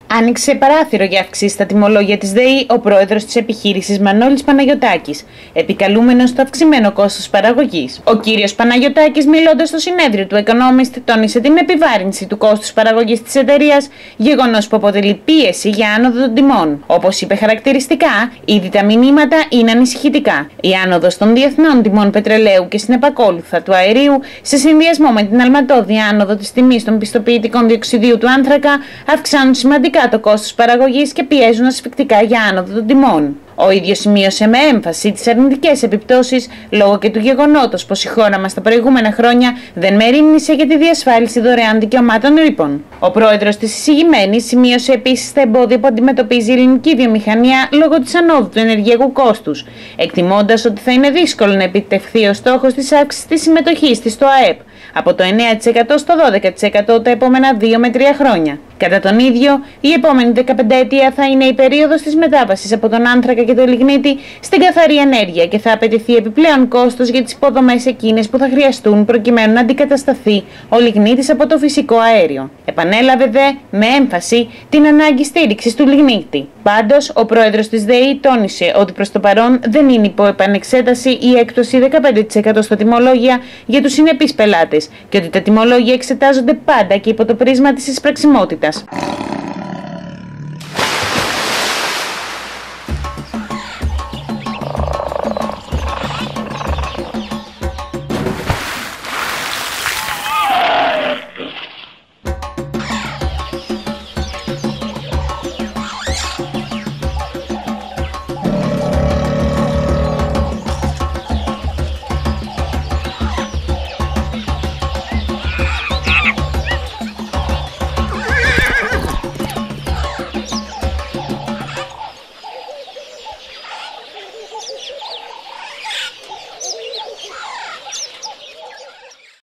Άνοιξε παράθυρο για αυξήσεις στα τιμολόγια της ΔΕΗ ο πρόεδρος της επιχείρησης Μανώλης Παναγιωτάκης, επικαλούμενος στο αυξημένο κόστος παραγωγής. Ο κύριος Παναγιωτάκης, μιλώντας στο συνέδριο του Economist, τόνισε την επιβάρυνση του κόστους παραγωγής της εταιρείας, γεγονός που αποτελεί πίεση για άνοδο των τιμών. Όπως είπε χαρακτηριστικά, ήδη τα μηνύματα είναι ανησυχητικά. Η άνοδος των διεθνών τιμών πετρελαίου και συνεπακόλουθα του αερίου, σε συνδυασμό με την αλματώδη άνοδο της τιμής των πιστοποιητικών διοξιδίου του άνθρακα, αυξάνουν σημαντικά το κόστος παραγωγής και πιέζουν ασφυκτικά για άνοδο των τιμών. Ο ίδιος σημείωσε με έμφαση τις αρνητικές επιπτώσεις λόγω και του γεγονότος πως η χώρα μας τα προηγούμενα χρόνια δεν μερίμνησε για τη διασφάλιση δωρεάν δικαιωμάτων ρήπων. Ο πρόεδρος της εισηγημένης σημείωσε επίσης τα εμπόδια που αντιμετωπίζει η ελληνική βιομηχανία λόγω της ανόδου του ενεργειακού κόστους, εκτιμώντας ότι θα είναι δύσκολο να επιτευχθεί ο στόχος της αύξησης της συμμετοχής της στο ΑΕΠ από το 9% στο 12% τα επόμενα 2 με 3 χρόνια. Κατά τον ίδιο, η επόμενη 15ετία θα είναι η περίοδος της μετάβασης από τον άνθρακα και το λιγνίτη στην καθαρή ενέργεια και θα απαιτηθεί επιπλέον κόστος για τις υποδομές εκείνες που θα χρειαστούν προκειμένου να αντικατασταθεί ο λιγνίτης από το φυσικό αέριο. Επανέλαβε δε με έμφαση την ανάγκη στήριξης του λιγνίτη. Πάντως, ο πρόεδρος της ΔΕΗ τόνισε ότι προς το παρόν δεν είναι υπό επανεξέταση η έκπτωση 15% στα τιμολόγια για τους συνεπείς πελάτες και ότι τα τιμολόγια εξετάζονται πάντα και υπό το πρίσμα της εισπραξιμότητας.